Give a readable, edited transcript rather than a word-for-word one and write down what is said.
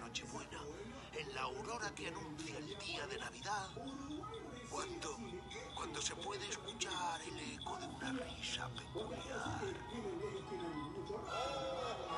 Nochebuena, en la aurora que anuncia el día de Navidad, cuando se puede escuchar el eco de una risa peculiar.